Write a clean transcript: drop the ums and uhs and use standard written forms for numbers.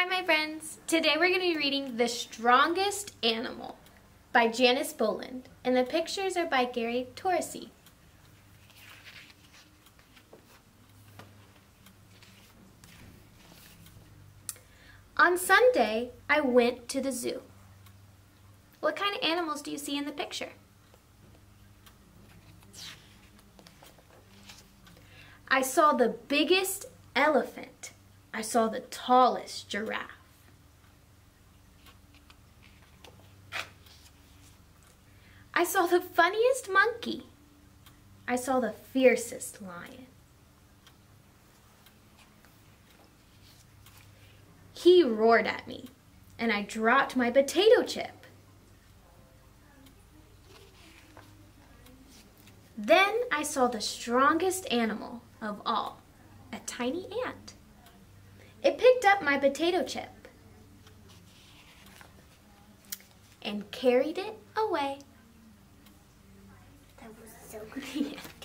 my friends. Today we're going to be reading The Strongest Animal by Janice Boland, and the pictures are by Gary Torresi. On Sunday, I went to the zoo. What kind of animals do you see in the picture? I saw the biggest elephant. I saw the tallest giraffe. I saw the funniest monkey. I saw the fiercest lion. He roared at me, and I dropped my potato chip. Then I saw the strongest animal of all, a tiny ant. It picked up my potato chip and carried it away. That was so good.